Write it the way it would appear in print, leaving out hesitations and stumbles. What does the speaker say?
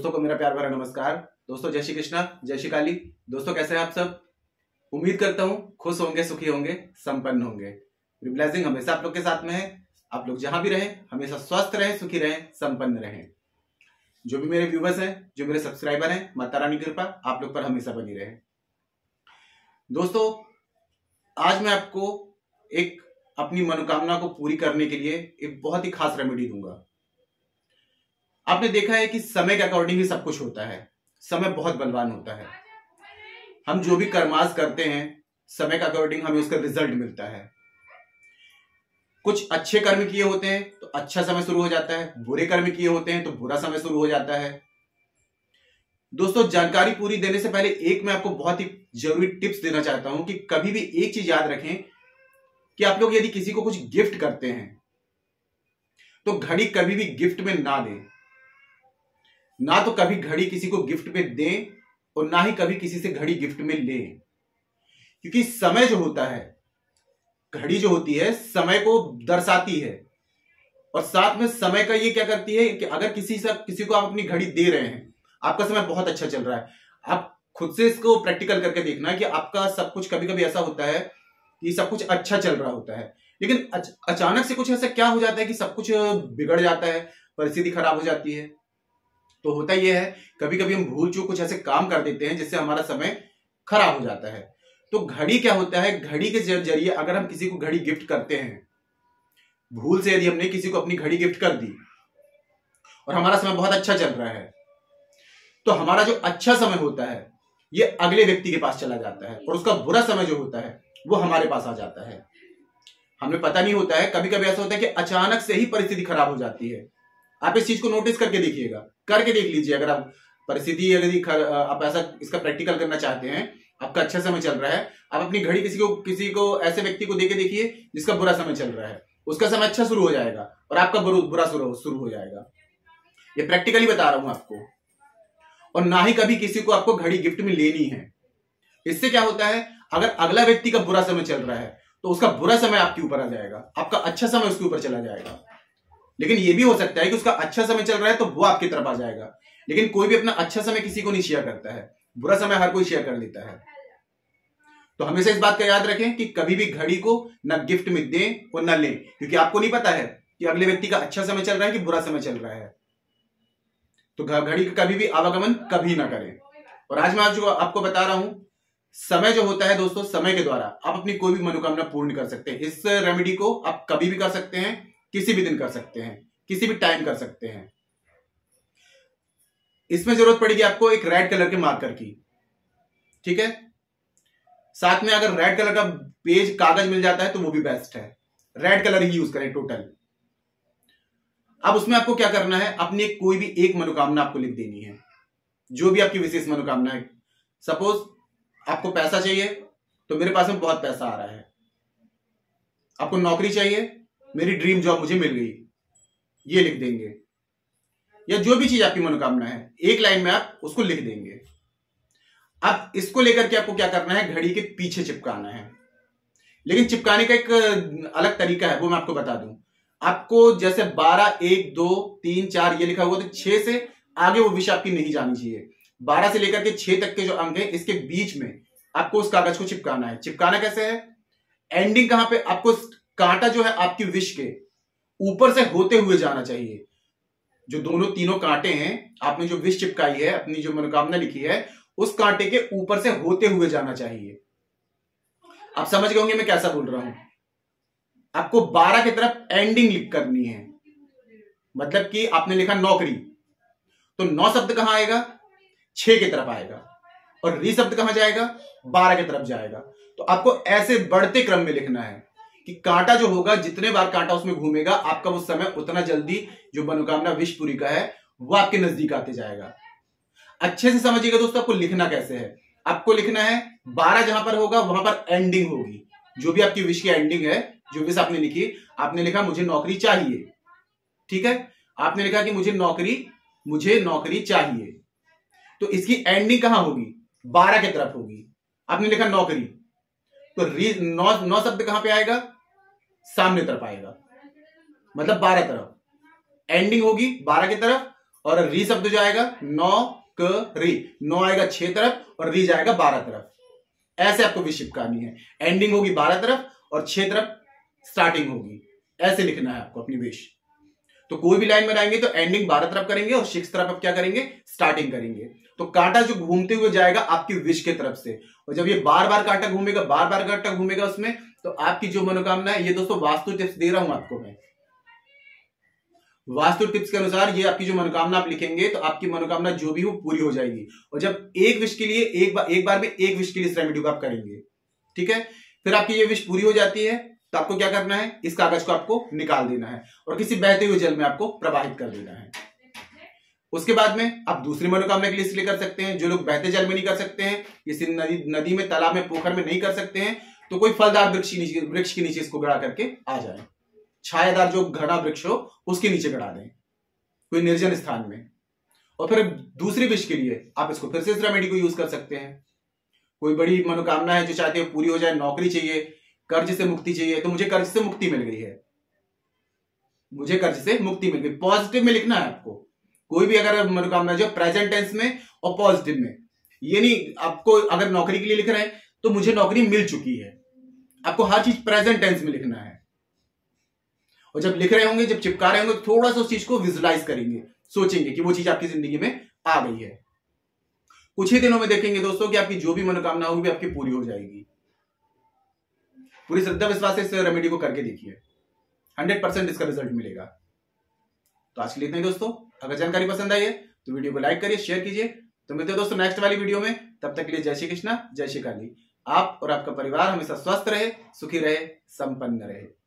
दोस्तों को मेरा प्यार भरा नमस्कार। दोस्तों जय श्री कृष्णा, जय श्री काली। दोस्तों कैसे हैं आप सब? उम्मीद करता हूं खुश होंगे, सुखी होंगे, संपन्न होंगे। ब्लेसिंग हमेशा आप लोग के साथ में है। आप लोग जहां भी रहें हमेशा स्वस्थ रहें, सुखी रहें, संपन्न रहें। जो भी मेरे व्यूवर्स हैं, जो मेरे सब्सक्राइबर हैं, माता रानी की कृपा आप लोग पर हमेशा बनी रहे। दोस्तों आज मैं आपको एक अपनी मनोकामना को पूरी करने के लिए एक बहुत ही खास रेमेडी दूंगा। आपने देखा है कि समय के अकॉर्डिंग ही सब कुछ होता है। समय बहुत बलवान होता है। हम जो भी कर्मास करते हैं समय के अकॉर्डिंग हमें उसका रिजल्ट मिलता है। कुछ अच्छे कर्म किए होते हैं तो अच्छा समय शुरू हो जाता है, बुरे कर्म किए होते हैं तो बुरा समय शुरू हो जाता है। दोस्तों जानकारी पूरी देने से पहले एक मैं आपको बहुत ही जरूरी टिप्स देना चाहता हूं कि कभी भी एक चीज याद रखें कि आप लोग यदि किसी को कुछ गिफ्ट करते हैं तो घड़ी कभी भी गिफ्ट में ना दें। ना तो कभी घड़ी किसी को गिफ्ट में दें और ना ही कभी किसी से घड़ी गिफ्ट में लें, क्योंकि समय जो होता है, घड़ी जो होती है समय को दर्शाती है। और साथ में समय का ये क्या करती है कि अगर किसी को आप अपनी घड़ी दे रहे हैं, आपका समय बहुत अच्छा चल रहा है, आप खुद से इसको प्रैक्टिकल करके देखना कि आपका सब कुछ कभी कभी ऐसा होता है कि सब कुछ अच्छा चल रहा होता है, लेकिन अचानक से कुछ ऐसा क्या हो जाता है कि सब कुछ बिगड़ जाता है, परिस्थिति खराब हो जाती है। तो होता यह है कभी कभी हम भूल चूक कुछ ऐसे काम कर देते हैं जिससे हमारा समय खराब हो जाता है। तो घड़ी क्या होता है, घड़ी के जरिए अगर हम किसी को घड़ी गिफ्ट करते हैं, भूल से यदि हमने किसी को अपनी घड़ी गिफ्ट कर दी और हमारा समय बहुत अच्छा चल रहा है, तो हमारा जो अच्छा समय होता है ये अगले व्यक्ति के पास चला जाता है और उसका बुरा समय जो होता है वो हमारे पास आ जाता है। हमें पता नहीं होता है, कभी कभी ऐसा होता है कि अचानक से ही परिस्थिति खराब हो जाती है। आप इस चीज को नोटिस करके देखिएगा, करके देख लीजिए। अगर आप परिस्थिति अगर आप ऐसा इसका प्रैक्टिकल करना चाहते हैं, आपका अच्छा समय चल रहा है, आप अपनी घड़ी किसी को ऐसे व्यक्ति को देके देखिए जिसका बुरा समय चल रहा है, उसका समय अच्छा शुरू हो जाएगा और आपका बुरा शुरू हो जाएगा। ये प्रैक्टिकली बता रहा हूं आपको। और ना ही कभी किसी को आपको घड़ी गिफ्ट में लेनी है। इससे क्या होता है, अगर अगला व्यक्ति का बुरा समय चल रहा है तो उसका बुरा समय आपके ऊपर आ जाएगा, आपका अच्छा समय उसके ऊपर चला जाएगा। लेकिन यह भी हो सकता है कि उसका अच्छा समय चल रहा है तो वो आपकी तरफ आ जाएगा। लेकिन कोई भी अपना अच्छा समय किसी को नहीं शेयर करता है, बुरा समय हर कोई शेयर कर लेता है। तो हमेशा इस बात का याद रखें कि कभी भी घड़ी को ना गिफ्ट में दें और ना लें, क्योंकि आपको नहीं पता है कि अगले व्यक्ति का अच्छा समय चल रहा है कि बुरा समय चल रहा है। तो घड़ी का कभी भी आवागमन कभी ना करें। और आज मैं जो आपको बता रहा हूं, समय जो होता है दोस्तों, समय के द्वारा आप अपनी कोई भी मनोकामना पूर्ण कर सकते हैं। इस रेमेडी को आप कभी भी कर सकते हैं, किसी भी दिन कर सकते हैं, किसी भी टाइम कर सकते हैं। इसमें जरूरत पड़ेगी आपको एक रेड कलर के मार्कर की, ठीक है। साथ में अगर रेड कलर का पेज कागज मिल जाता है तो वो भी बेस्ट है। रेड कलर ही यूज करें टोटल। अब उसमें आपको क्या करना है, अपनी कोई भी एक मनोकामना आपको लिख देनी है, जो भी आपकी विशेष मनोकामना है। सपोज आपको पैसा चाहिए तो मेरे पास में बहुत पैसा आ रहा है। आपको नौकरी चाहिए, मेरी ड्रीम जॉब मुझे मिल गई, ये लिख देंगे। या जो भी चीज आपकी मनोकामना है एक लाइन में आप उसको लिख देंगे। अब इसको लेकर के आपको क्या करना है, घड़ी के पीछे चिपकाना है। लेकिन चिपकाने का एक अलग तरीका है, वो मैं आपको बता दूं। आपको जैसे 12, 1, 2, 3, 4 ये लिखा हुआ, तो 6 से आगे वो विषय आपकी नहीं जानी चाहिए। 12 से लेकर के 6 तक के जो अंक है इसके बीच में आपको उस कागज को चिपकाना है। चिपकाना कैसे है, एंडिंग कहां पे, आपको कांटा जो है आपकी विश के ऊपर से होते हुए जाना चाहिए। जो तीनों कांटे हैं, आपने जो विश चिपकाई है, अपनी जो मनोकामना लिखी है, उस कांटे के ऊपर से होते हुए जाना चाहिए। आप समझ गए होंगे मैं कैसा बोल रहा हूं। आपको 12 की तरफ एंडिंग लिख करनी है। मतलब कि आपने लिखा नौकरी, तो 9 शब्द कहां आएगा, 6 की तरफ आएगा, और री शब्द कहां जाएगा, 12 की तरफ जाएगा। तो आपको ऐसे बढ़ते क्रम में लिखना है कि कांटा जो होगा, जितने बार कांटा उसमें घूमेगा, आपका वो समय उतना जल्दी जो मनोकामना विश पूरी का है वो आपके नजदीक आते जाएगा। अच्छे से समझिएगा दोस्तों, आपको लिखना कैसे है। आपको लिखना है 12 जहां पर होगा वहां पर एंडिंग होगी, जो भी आपकी विश की एंडिंग है, जो विश आपने लिखी, आपने लिखा मुझे नौकरी चाहिए, ठीक है। आपने लिखा कि मुझे नौकरी चाहिए, तो इसकी एंडिंग कहां होगी, 12 की तरफ होगी। आपने लिखा नौकरी, तो 9 शब्द कहां पे आएगा, सामने तरफ आएगा, मतलब 12 तरफ एंडिंग होगी 12 की तरफ और री शब्द जो आएगा नौकरी, नौ आएगा 6 तरफ और री जाएगा 12 तरफ। ऐसे आपको विश चिपकानी है। एंडिंग होगी 12 तरफ और 6 तरफ स्टार्टिंग होगी। ऐसे लिखना है आपको अपनी विश। तो कोई भी लाइन बनाएंगे तो एंडिंग 12 तरफ करेंगे और 6 तरफ आप क्या करेंगे, स्टार्टिंग करेंगे। तो कांटा जो घूमते हुए जाएगा आपकी विश की तरफ से, और जब ये बार बार कांटा घूमेगा, बार बार कांटा घूमेगा उसमें, तो आपकी जो मनोकामना है, ये दोस्तों वास्तु टिप्स दे रहा हूं आपको मैं। वास्तु टिप्स के अनुसार ये आपकी जो मनोकामना आप लिखेंगे तो आपकी मनोकामना जो भी हो पूरी हो जाएगी। और जब एक विश के लिए एक बार में एक विश के लिए इस रेमेडी को आप करेंगे, ठीक है। फिर आपकी ये विश पूरी हो जाती है तो आपको क्या करना है, इस कागज को आपको निकाल देना है और किसी बहते हुए जल में आपको प्रवाहित कर देना है। उसके बाद में आप दूसरी मनोकामना के लिए इसलिए कर सकते हैं, जो लोग बहते जल में नहीं कर सकते हैं, किसी नदी में, तालाब में, पोखर में नहीं कर सकते हैं, तो कोई फलदार वृक्ष के नीचे इसको गड़ा करके आ जाए। छायादार जो घना वृक्ष हो उसके नीचे गड़ा दें, कोई निर्जन स्थान में। और फिर दूसरी विश के लिए आप इसको फिर से इस रेमेडी को यूज कर सकते हैं। कोई बड़ी मनोकामना है जो चाहते हो पूरी हो जाए, नौकरी चाहिए, कर्ज से मुक्ति चाहिए, तो मुझे कर्ज से मुक्ति मिल गई है, मुझे कर्ज से मुक्ति मिल गई। पॉजिटिव में लिखना है आपको। कोई भी अगर मनोकामना जो प्रेजेंट टेंस में और पॉजिटिव में, ये नहीं आपको अगर नौकरी के लिए लिख रहे हैं तो मुझे नौकरी मिल चुकी है, आपको हर चीज प्रेजेंट टेंस में लिखना है। और जब लिख रहे होंगे, जब चिपका रहे होंगे, तो थोड़ा सा उस चीज को विजुलाइज करेंगे, सोचेंगे कि वो चीज आपकी जिंदगी में आ गई है। कुछ ही दिनों में देखेंगे दोस्तों कि आपकी जो भी मनोकामना होगी आपकी पूरी हो जाएगी। पूरी श्रद्धा विश्वास से इस रेमेडी को करके देखिए, 100% इसका रिजल्ट मिलेगा। तो आज के लिए इतना ही दोस्तों। अगर जानकारी पसंद आई है तो वीडियो को लाइक करिए, शेयर कीजिए। तो मिलते हैं दोस्तों नेक्स्ट वाली वीडियो में। तब तक के लिए जय श्री कृष्णा, जय श्री काली। आप और आपका परिवार हमेशा स्वस्थ रहे, सुखी रहे, संपन्न रहे।